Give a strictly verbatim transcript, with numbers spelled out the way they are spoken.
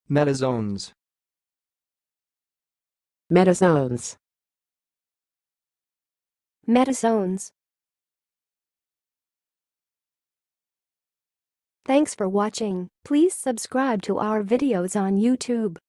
Metazoans. Metazoans. Metazoans. Thanks for watching. Please subscribe to our videos on YouTube.